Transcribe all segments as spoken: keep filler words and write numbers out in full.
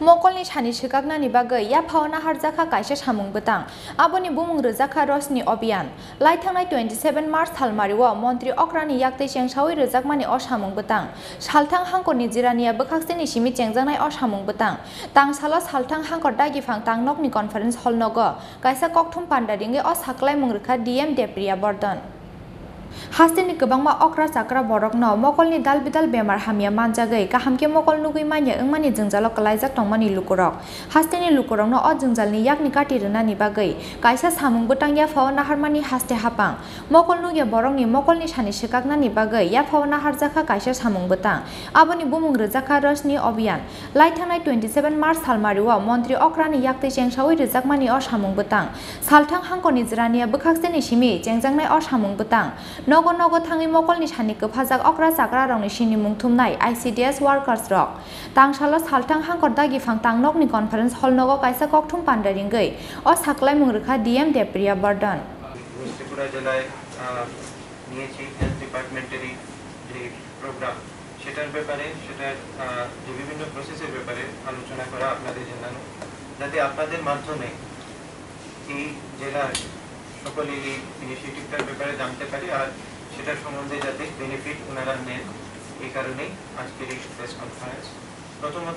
मकलनि सानि सोगागनानि बागै याफावना हारजाखा कायसा सामुं बतां आबोनि बुमुं रोजाखा रसनि अभियान लाइथांनाय सत्ताईस मार्च थालमारिव मन्त्री अक्रानि याक्तै चेंसावै रोजाकमानि असामुं बतां सालथां हांकरनि जिरानिया बोखाक्सेनि सिमि चेंजांनाय असामुं बतां तांसाल सालथां हांकर दागिफां तांनकनि कनफारेन्स हल नग कायसा ककथुम पान्डारिंगे अ साख्लाय मुंरखा डीएम देप्रिया बर्धन हास्तिनि गोबांमा अक्रा चाक्रा बरकनो मकलनि दाल बिदाल बेमार हामिया मानजागै काहामके मकल नुगै मानिया ओंमानि जोंजाल कलाइजाक तंमानि लुकुरक हास्तिनि लुकुरकनो अ जोंजालनि याकनि काटि रोनानि बागै कायसा सामुं बोतां याफाव नाहारमानि हास्ते हापां मकल नुगे बरकनि मकलनि सानि सोकागनानि बागै याफाव नाहारजाखा कायसा सामुं बोतां आबोनि बुमुं रोजाखा रसनि अभियान लाइथांनाय सत्ताईस मार्च थालमारिव मन्त्री अक्रानि याक्तै चेंसावै रोजाकमानि अ सामुं बोतां सालथां हांकरनि जिरानिया बोखाक्सेनि सिमि चेंजांनाय अ सामुं बोतां नगो नगो थाङै मकलनि सानि गोफाजाक अक्रा चाक्रा रंनि सिनि मुंथुमनाय आईसीडीएस वार्कार्स रक तांसाल सालथां हांकर दागिफां तांनकनि कनफारेन्स हल नग कायसा ककथुम पान्डारिंगै अ साख्लाय मुंरखा डीएम देप्रिया बर्धन ত্রিপুরা জেলায় নিয়েছি হেলথ ডিপার্টমেন্টেরই যে প্রোগ্রাম সেটার ব্যাপারে সেটার যে বিভিন্ন প্রসেসের ব্যাপারে আলোচনা করা আপনাদের জানানো যাতে আপনাদের মাধ্যমে এই জেলার সকলে এই ইনিশিয়েটিভটার ব্যাপারে জানতে পারে আর সেটার সম্বন্ধে যাতে বেনিফিট ওনারা নেন এই কারণেই আজকের এই প্রেস কনফারেন্স প্রথমত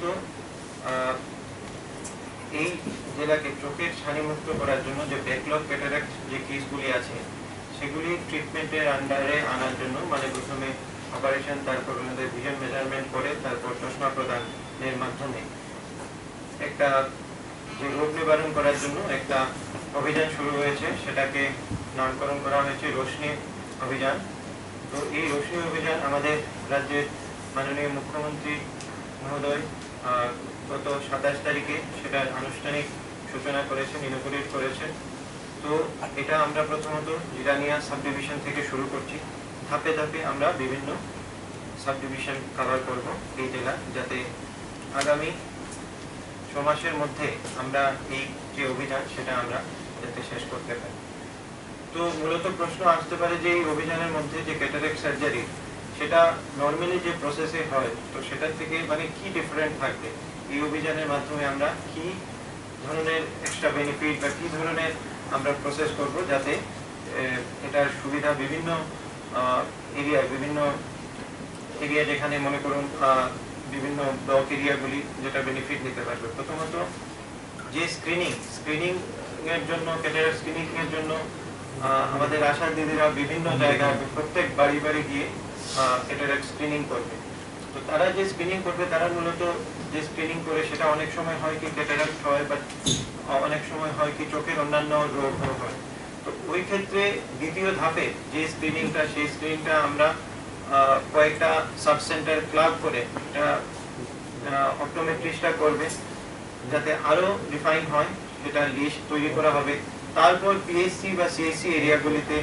এই জেলাকে চোখের ছানিমুক্ত করার জন্য যে ব্যাকলগ ক্যাটারাক্ট যে কেসগুলি আছে সেগুলি ট্রিটমেন্টের আন্ডারে আনার জন্য মানে প্রথমে অপারেশন তারপর ওনাদের ভিশন মেজারমেন্ট করে তারপর চশমা প্রদানের মাধ্যমে একটা যে রোগ নিবারণ করার জন্য একটা অভিযান শুরু হয়েছে সেটাকে নামকরণ করা হয়েছে রোশনি অভিযান তো এই রোশনি অভিযান আমাদের রাজ্যের মাননীয় মুখ্যমন্ত্রী মহোদয় গত সাতাশ তারিখে সেটার আনুষ্ঠানিক সূচনা করেছেন ইনোগ্রেট করেছেন তো এটা আমরা প্রথমত জিরানিয়া সাব ডিভিশন থেকে শুরু করছি ধাপে ধাপে আমরা বিভিন্ন সাব ডিভিশন কভার করব এই জেলা যাতে আগামী ছ মাসের মধ্যে আমরা এই যে অভিযান সেটা আমরা যাতে শেষ করতে পারি তো মূলত প্রশ্ন আসতে পারে যে এই অভিযানের মধ্যে যে ক্যাটারাক্ট সার্জারি সেটা নরমালি যে প্রসেসে হয় তো সেটার থেকে মানে কি ডিফারেন্ট থাকবে এই অভিযানের মাধ্যমে আমরা কি ধরনের এক্সট্রা বেনিফিট বা কি ধরনের আমরা প্রসেস করব যাতে এটার সুবিধা বিভিন্ন এরিয়ায় বিভিন্ন এরিয়া যেখানে মনে করুন বিভিন্ন ব্লক এরিয়াগুলি যেটা বেনিফিট নিতে পারবে প্রথমত যে স্ক্রিনিং স্ক্রিনিং এর জন্য ক্যাটারাক্ট স্ক্রিনিং এর জন্য আমাদের আশা দিদিরা বিভিন্ন জায়গায় প্রত্যেক বাড়ি বাড়ি গিয়ে ক্যাটারাক্ট স্ক্রিনিং করবে তো তারা যে স্ক্রিনিং করবে তারা মূলত যে স্ক্রিনিং করে সেটা অনেক সময় হয় কি ক্যাটারাক্ট হয় বা অনেক সময় হয় কি চোখের অন্যান্য রোগ হয় তো ওই ক্ষেত্রে দ্বিতীয় ধাপে যে স্ক্রিনিংটা সেই স্ক্রিনিংটা আমরা কয়েকটা সাব সেন্টার ক্লাব করে এটা অপটোমেট্রিস্টরা করবে যাতে আরো ডিফাইন হয় সেটা লিস্ট তৈরি করা হবে তারপর পিএসসি বা সিএসসি এরিয়াগুলিতে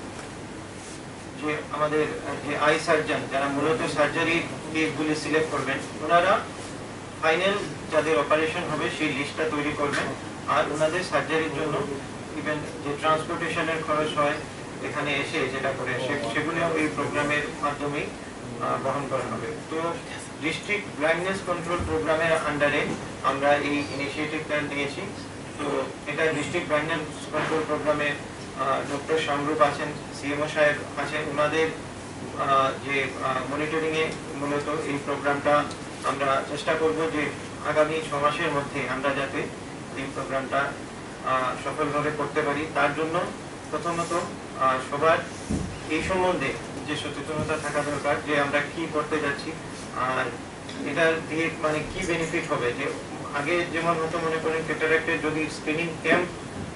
যে আমাদের যে আই সার্জন যারা মূলত সার্জারি কেসগুলি সিলেক্ট করবেন ওনারা ফাইনাল যাদের অপারেশন হবে সেই লিস্টটা তৈরি করবেন আর ওনাদের সার্জারির জন্য ইভেন যে ট্রান্সপোর্টেশনের খরচ হয় এখানে এসে যেটা করে সেগুলিও এই প্রোগ্রামের মাধ্যমে বহন করা হবে তো ডিস্ট্রিক্ট ব্লাইন্ডনেস কন্ট্রোল প্রোগ্রামের আন্ডারে আমরা এই ইনিশিয়েটিভটা নিয়েছি তো এটা ডিস্ট্রিক্ট ব্লাইন্ডনেস কন্ট্রোল প্রোগ্রামে ডক্টর শামরূপ আছেন সিএমও সাহেব আছেন ওনাদের যে মনিটরিং এ মূলত এই প্রোগ্রামটা আমরা চেষ্টা করব যে আগামী ছ মাসের মধ্যে আমরা যাতে এই প্রোগ্রামটা সফলভাবে করতে পারি তার জন্য প্রথমত সবার এই সম্বন্ধে যে সচেতনতা থাকা দরকার যে আমরা কি করতে যাচ্ছি আর এটা দিয়ে মানে কি বেনিফিট হবে যে আগে যেমন হতো মনে করেন ক্যাটারাক্টের যদি স্ক্রিনিং ক্যাম্প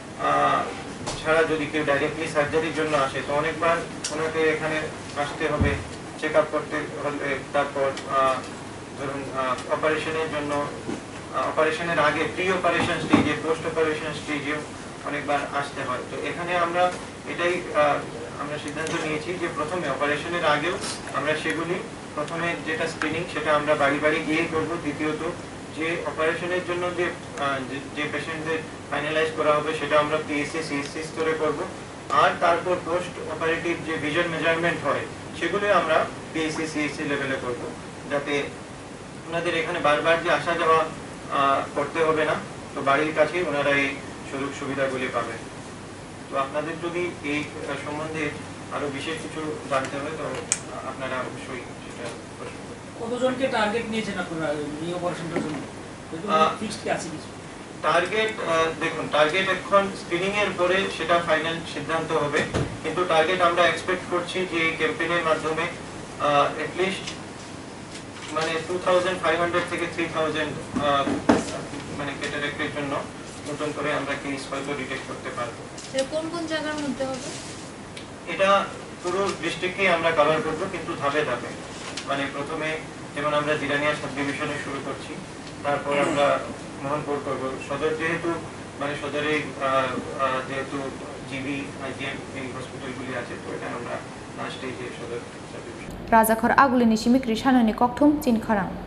ছাড়া যদি কেউ ডাইরেক্টলি সার্জারির জন্য আসে তো অনেকবার ওনাকে এখানে আসতে হবে চেক আপ করতে হলে তারপর ধরুন অপারেশনের জন্য অপারেশনের আগে প্রি অপারেশন স্টেজে পোস্ট অপারেশন স্টেজে অনেকবার আসতে হয় তো এখানে আমরা এটাই আমরা সিদ্ধান্ত নিয়েছি যে প্রথমে অপারেশনের আগেও আমরা সেগুলি প্রথমে যেটা স্ক্রিনিং সেটা আমরা বাড়ি বাড়ি গিয়েই করব দ্বিতীয়ত যে অপারেশনের জন্য যে যে পেশেন্টদের ফাইনালাইজ করা হবে সেটা আমরা পিএসসি সিএসসি স্তরে করব আর তারপর পোস্ট অপারেটিভ যে ভিশন মেজারমেন্ট হয় সেগুলো আমরা পিএসসি সিএসসি লেভেলে করব যাতে ওনাদের এখানে বারবার যে আসা যাওয়া করতে হবে না, তো বাড়ির কাছেই ওনারা এই সুযোগ সুবিধাগুলি পাবেন। তো আপনাদের যদি এই সম্বন্ধে আরো বিশেষ কিছু জানতে হবে তো আপনারা অবশ্যই সেটা প্রশ্ন করবেন। কতজনকে টার্গেট নিয়েছেন আপনারা এই অপারেশনটার জন্য? ফিক্সড কি আছে কিছু? টার্গেট দেখুন, টার্গেট এখন স্ক্রিনিং এর পরে সেটা ফাইনাল সিদ্ধান্ত হবে, কিন্তু টার্গেট আমরা এক্সপেক্ট করছি যে এই ক্যাম্পেইনের মাধ্যমে এট লিস্ট মানে টু থাউজেন্ড ফাইভ হান্ড্রেড থেকে থ্রি থাউজেন্ড মানে ক্যাটারাক্টের জন্য নতুন করে আমরা কেস হয়তো ডিটেক্ট করতে পারবো। কোন কোন জায়গার মধ্যে হবে? এটা পুরো ডিস্ট্রিক্টকে আমরা কভার করব, কিন্তু ধাপে ধাপে। মানে প্রথমে যেমন আমরা জিরানিয়া সাব ডিভিশনে শুরু করছি, তারপর আমরা মোহনপুর করব। সদর যেহেতু মানে সদরে যেহেতু জিবি আইজিএম এই হসপিটালগুলি আছে, তো এটা আমরা লাস্টে যে সদর সাব ডিভিশন। রাজাখর আগুলিনি সিমিক্রি সাননি ককথুম চিনখারাং।